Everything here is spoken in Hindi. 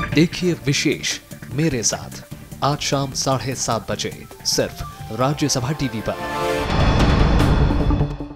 देखिए विशेष मेरे साथ आज शाम 7:30 बजे सिर्फ राज्यसभा टीवी पर।